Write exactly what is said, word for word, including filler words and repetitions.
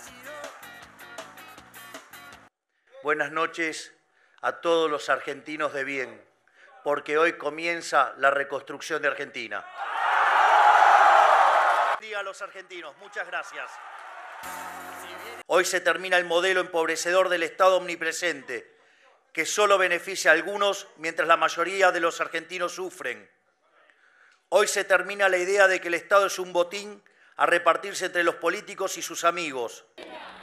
Buenas noches a todos los argentinos de bien, porque hoy comienza la reconstrucción de Argentina. Diga a los argentinos, muchas gracias. Hoy se termina el modelo empobrecedor del Estado omnipresente, que solo beneficia a algunos mientras la mayoría de los argentinos sufren. Hoy se termina la idea de que el Estado es un botín a repartirse entre los políticos y sus amigos.